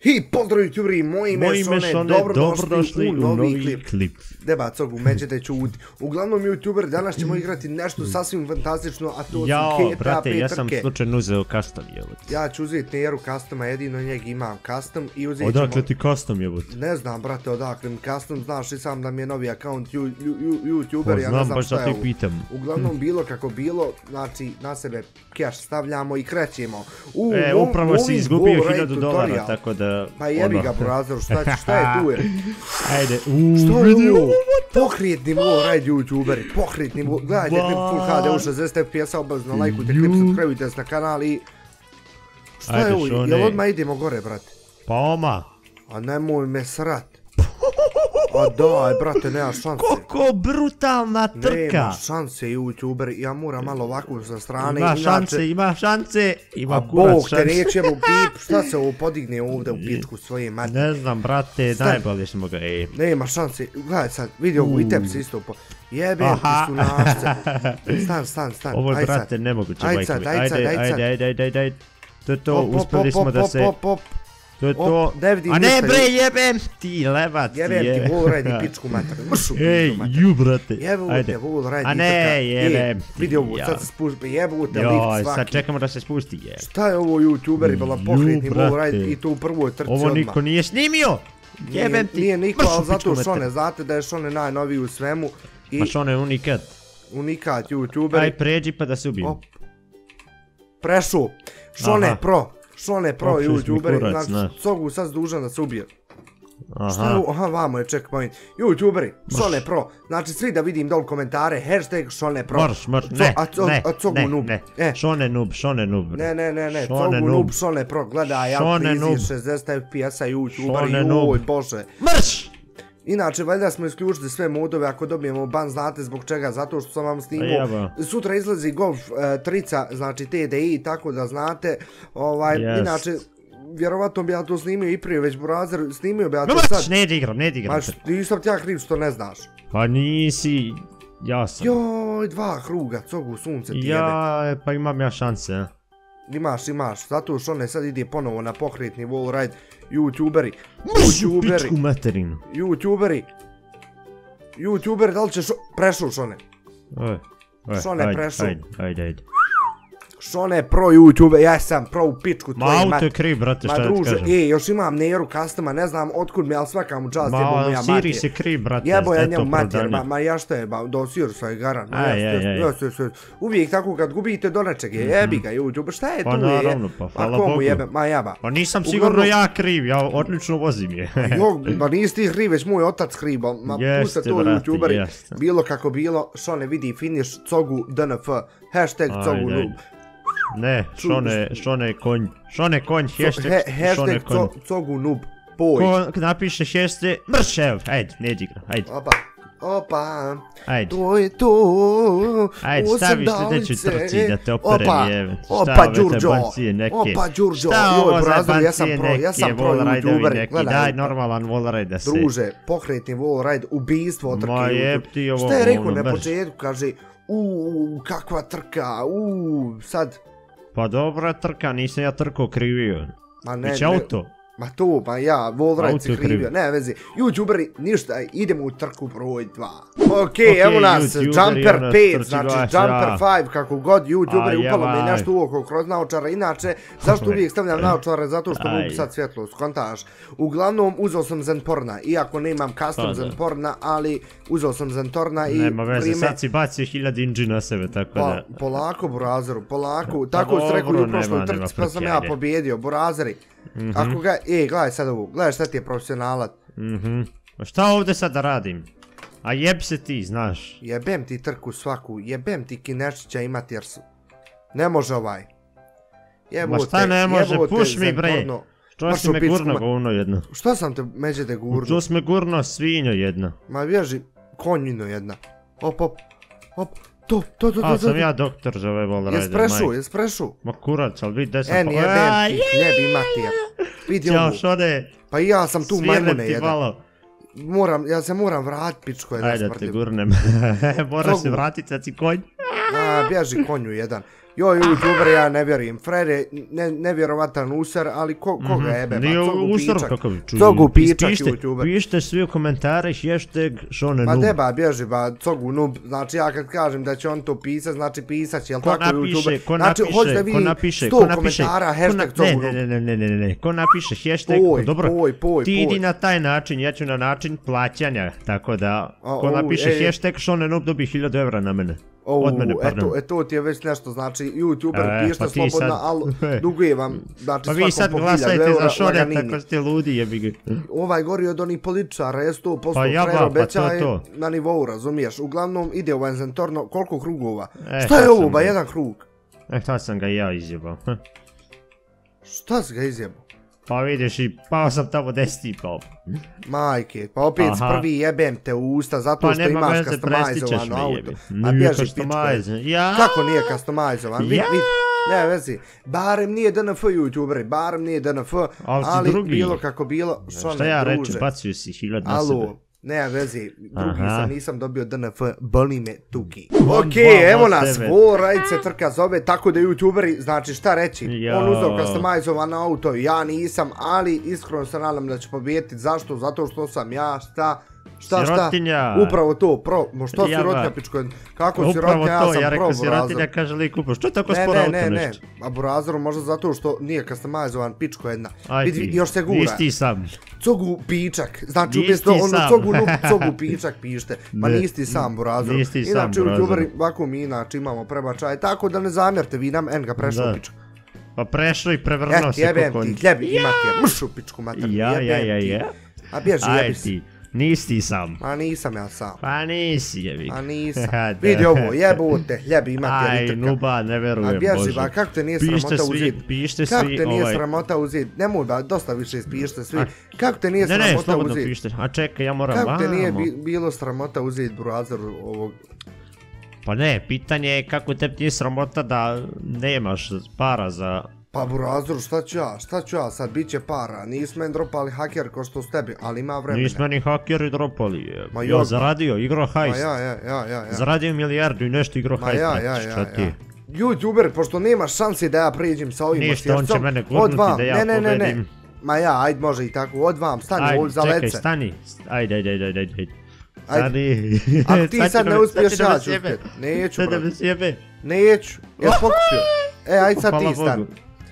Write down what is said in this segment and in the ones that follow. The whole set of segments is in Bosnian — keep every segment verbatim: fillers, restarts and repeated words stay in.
I pozdrav YouTuberi, moje ime je Šone, dobrodošli u novi klip. Deba, cogu, međete čuti. Uglavnom YouTuber, danas ćemo igrati nešto sasvim fantastično, a to su G T A pet trke. Jao, brate, ja sam slučajno uzeo custom, jebot. Ja ću uzeti Neru customa, jedino njeg imam custom i uzet ćemo... Odakle ti custom, jebot? Ne znam, brate, odakle mi custom, znaš i sam da mi je novi account YouTuber, ja ne znam znam šta je baš da ovo. ti pitam. Uglavnom, bilo kako bilo, znači, na sebe cash stavljamo i krećemo. E, upravo si izgubio hiljadu dolara, tako da... Pa jebi ga, brazer, šta je tu je? Ajde, uuu, vidio! Pokretni wallride YouTuberi, pokretni wallride, gledajte klip Full H D u šezdeset F P S-a, obavezno lajkujte klip, subscribeujte se na kanal i... Šta je ovo, jel odmah idemo gore, brate? Pa oma! A nemoj me srat. A daj, brate, nema šanse. Koliko brutalna trka! Nema šanse, YouTuber, ja moram malo ovako sa strane. Ima šanse, ima šanse, ima kurac šanse. A bog te nećemo pip, šta se ovo podigne ovdje u pičku svoje mati? Ne znam, brate, najbolje smo ga, ej. Nema šanse, gledaj sad, vidi ovo i tebi se isto po... Jebem ti su našce. Stan, stan, stan, ovo je, brate, nemoguće, majke mi. Ajde, ajde, ajde, ajde, ajde. To je to, uspeli smo da se... To je to, a ne bre, jebem ti, levac ti je. Jebem ti, wallride i pičku mater, mršu pičku mater. Ej, ju brate, ajde. Wallride i trka. A ne, jebem ti. Vidi ovo, sad se spušti, jebute lift svaki. Joj, sad čekamo da se spusti, jebem. Šta je ovo YouTuberi, bila pokretni wallride i to u prvoj trci odmah. Ovo niko nije snimio, jebem ti. Nije niko, ali zato Šone, znate da je Šone najnoviji u svemu. Pa Šone je unikat. Unikat YouTuberi. Aj pređi pa da se ubijem. Prešu, Šone pro. Šone pro YouTuberi, znači Cogu sad dužan da se ubije. Šta je ovo? Aha, vamo je checkpoint. YouTuberi, Šone pro, znači svi da vidim dol komentare, hashtag Šone pro. Marš, marš, ne, ne, ne, ne, Šone noob, Šone noob. Ne, ne, ne, ne, Cogu noob, Šone pro, gledaj, ja prizir šezdeset F P S-a YouTuberi, joj bože. Marš! Inače, valjda smo isključili sve modove, ako dobijemo ban, znate zbog čega, zato što sam vam snimao. Sutra izlazi Golf trica, znači T D I, tako da znate. Inače, vjerovatno bi ja to snimio i prije, već brazer, snimio bi ja to sad. Ne igram, ne igram. Ma nisam ti ja kriv što ne znaš. Pa nisi, ja sam. Joj, dva kruga, cogu, sunce ti jebe. Ja, pa imam ja šanse. Imaš, imaš, zato što ne sad ide ponovo na pokretni wallride. YouTuberi, YouTuberi, pičku materinu. YouTuberi, YouTuberi, da li ćeš prešao Šone? Šone prešao. Ajde, ajde, ajde. Šone pro YouTube, ja sam pro u pičku tvoje mati. Ma auto je kriv, brate, šta da ti kažem. Ej, još imam Neru customa, ne znam otkud mi, ali svaka mu čast jebo moja mati. Ma, Sirius je kriv, brate, jebo ja njemu mater, ma ja šta je, do Siriusa je garan. Uvijek tako kad gubite do nečeg, jebi ga YouTube, šta je tu je? Pa naravno, pa hvala Bogu. Ma jeba. Pa nisam sigurno ja kriv, ja odlično vozim je. Jok, pa nisi ti kriv, već moj otac kriv, ma puste to YouTuberi. Bilo kako bilo, Šone vidi finish, cogu D N F, hashtag cogu noob. Ne, Šone konj, Šone konj, hashtag Šone konj. Hashtag cogu noob, boj. Ko napiše šeste, mrš, evo, ajde, neđi igra, ajde. Opa, opa, ajde. To je to, ajde, stavi sljedeću trci da te operem, jeve. Opa, Đurđo, opa, Đurđo, joj, brazer, ja sam pro, ja sam pro YouTuber, gledaj. Daj normalan wallride da se. Druže, pokretni wallride, ubijstvo trke. Ma jeb ti ovo, šta je rekao na početku, kaže, uuu, kakva trka, uuu, sad. Pa dobra trka, nisam ja trko krivio. Već auto. Ma to, pa ja, wallride si krivio, ne vezi. YouTuberi, ništa, idemo u trku broj dva. Okej, evo nas, Jumper pet, znači Jumper pet, kako god, YouTuberi, upalo mi nešto u oko kroz naočara. Inače, zašto uvijek stavljam naočare? Zato što mogu sad svjetlost, kontaš. Uglavnom, uzeo sam Zentorna, iako nemam custom Zentorna, ali uzeo sam Zentorna i... Nema veze, sad si bacio hiljad inđi na sebe, tako da... Polako, burazeru, polako, tako si rekao u prošloj trci, pa sam ja pobjedio, burazeri. Ako ga, ej, gledaj sad ovo, gledaj šta ti je profesionalat. Mhm, šta ovdje sad da radim? A jeb se ti, znaš. Jebem ti trku svaku, jebem ti Kinešića imati jer su... Ne može ovaj. Ma šta ne može, puš mi bre. Što si me gurno govno jedno? Šta sam te međete gurno? Što si me gurno svinjo jedna? Ma vježi, konjino jedna. Op, op, op. To, to, to, to, a sam ja doktor za ove wallride. Jes prešu, jes prešu. Ma kurac, ali vidi da sam... En jebem ti, jebi matija. Vidi ovu. Ćao Šone. Pa i ja sam tu majmune jedan. malo. Moram, ja se moram vratit, pičko jedan smrtljiv. Ajde te gurnem. Moraš se vratit, sad si konj. A, bježi konju jedan. Joj, YouTuber, ja ne vjerujem. Frere, nevjerovatan usar, ali koga jebe? Nije usar kakav čuji. Cogu pičak, YouTuber. Pišite svi u komentare hashtag Šone Pa Noob. ne ba, bježi ba, Cogu Noob. Znači ja kad kažem da će on to pisat, znači pisat će, jel tako YouTuber? Ko napiše, ko napiše, ko napiše, hashtag Cogu Noob. Ne, ne, ne, ne, ne, ko napiše hashtag, dobro, ti idi na taj način, ja ću na način plaćanja, tako da, ko napiše hashtag Šone Noob dobi hiljadu evra na mene. Od mene, pardon. E to ti je već nešto, znači, YouTuber, pišite slobodno, ali duguje vam, znači, svakom po hiljadu eura. Pa vi sad glasajte za Šone, tako ste ludi, jebi ga. Ovaj gori od onih političara, je sto posto Frero obećaje na nivou, razumiješ? Uglavnom ide u Enzentorno, koliko krugova? Šta je ovo, ba, jedan krug? E, šta sam ga ja izjebao. Šta si ga izjebao? Pa vidiš i pao sam tamo deseti pao. Majke, pa opet prvi jebem te u usta zato što imaš customizovano auto. A bježi pičko. Kako nije customizovan? Ne vezi, barem nije D N F YouTuberi, barem nije D N F, ali bilo kako bilo, Šone, šta ja reću, bacio si hiljad na sebe. Ne vezi, drugi sam, nisam dobio D N F, boli me tuki. Okej, evo nas, Wallride se trka zove, tako da YouTuberi, znači šta reći, on uzeo customizovan auto, ja nisam, ali iskreno se nadam da će pobijediti, zašto? Zato što sam ja, šta? Šta, šta? Upravo to, pro, što sirotinja pičko, kako sirotinja, ja sam pro Burazor. Ja rekao sirotinja, kaže lik upravo, što je tako sporo auto nešto? Ne, ne, ne, a Burazoru možda zato što nije customizovan pičko jedna. Vidi, još se gura. Nisi ti sam. Cogu pičak, znači umjesto ono cogu noob, cogu pičak pište, pa nisi ti sam Burazor. Nisi ti sam Burazor. Inače, YouTuberi, ovako mi inače imamo prebačaj, tako da ne zamjerte vi nam, en ga prešao pičak. Pa prešao i prevrnuo se kako on. Jebem ti, imati je, mršu pičku maternu, jebem ti. A bježi, jebi si. Nisi ti sam. Pa nisam ja sam. Pa nisi jebi. Pa nisam. Vidi ovo, jebote, ljebi imati je litrka. Aj, Nuba, ne verujem, Bože. A bježi, ba, kako te nije sramota uzeti? Pišite svi, Kako te nije sramota uzeti? Nemoj ba, dosta više ispišite svi. Kako te nije sramota uzeti? Ne, ne, slobodno pišite. A čekaj, ja moram vamo. Kako te nije bilo sramota uzeti Burazoru ovog? Pa ne, pitanje je kako te nije sramota da nemaš para za... Pa Burazor, šta ću ja, šta ću ja, sad bit će para, nismo meni dropali haker ko što s tebi, ali ima vremena. Nismo meni hakeri dropali, ja zaradio, igro hajst. Ma ja, ja, ja, ja. Zaradio milijardu i nešto igro hajst, šta ti? YouTuber, pošto nema šansi da ja priđem sa ovim osjercom, ništa, on će mene gurnuti da ja pobedim. Ne, ne, ne, ne, ma ja, ajde može i tako, od vam, stani ovdje za lece. Čekaj, stani, ajde, ajde, ajde, ajde, ajde. Stani. Ako ti sad ne uspiješ, ja ću uspjet. Neću, bro. Neću, jes pokupio. E, ajde sad ti stani.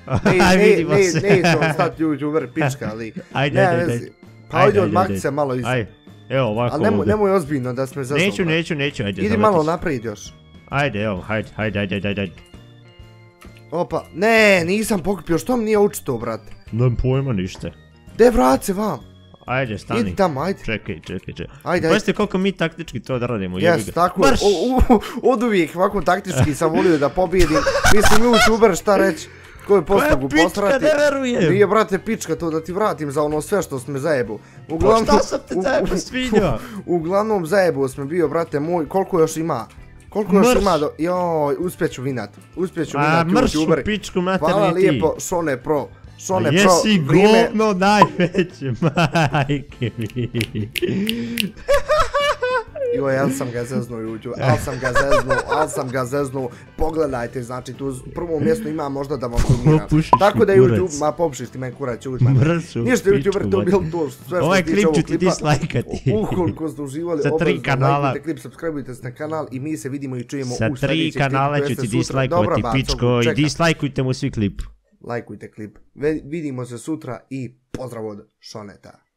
Neće on stati YouTuber pička, ali... Ajde, ajde, ajde. Pa ajde odmakti se malo iza. Ajde, evo ovako ovdje. Ali nemoj ozbiljno da sme zazvali. Neću, neću, neću, ajde. Idi malo naprijed još. Ajde, evo, hajde, hajde, ajde, ajde, ajde. Opa, ne, nisam pokupio, što mi nije učito, brate? Nemam pojma ništa. De, vrat se vam. Ajde, stani. Idi tamo, ajde. Čekaj, čekaj, čekaj. Ajde, ajde. Pazite koliko mi taktički to odradimo. Jes, tako je. Od uvijek ovako taktički sam volio da pobjedim. Mislim, YouTuber, šta reći? Koju poslugu postrati? Koja pička, ne verujem! Nije, brate, pička to da ti vratim za ono sve što smo zajebu. Pa šta sam te zajebu svinja? Uglavnom zajebu smo bio, brate moj, koliko još ima? Koliko još ima do... Joj, uspjeću vinat. Uspjeću vinat, YouTuberi. A mršu pičku materni ti. Hvala lijepo, Šone Pro. Šone Pro, jesi govno najveće, majke mi. Joj, al sam ga zeznuo YouTube, al sam ga zeznuo, al sam ga zeznuo. Pogledajte, znači tu u prvom mjestu ima možda da vam komiram. Tako da YouTube, ma popušiš ti meni kurac, uđi meni. Ništa YouTuber, to bilo to sve što se tiče ovog klipa. Ovaj klip ću ti dislajkati. Ukoliko ste uživali, obavezno lajkujte klip, subscribeujte se na kanal i mi se vidimo i čujemo u sljedećem klipu. Sa tri kanala ću ti dislajkovati, pičko, i dislajkujte mu svi klip. Lajkujte klip. Vidimo se sutra i pozdrav od Šoneta.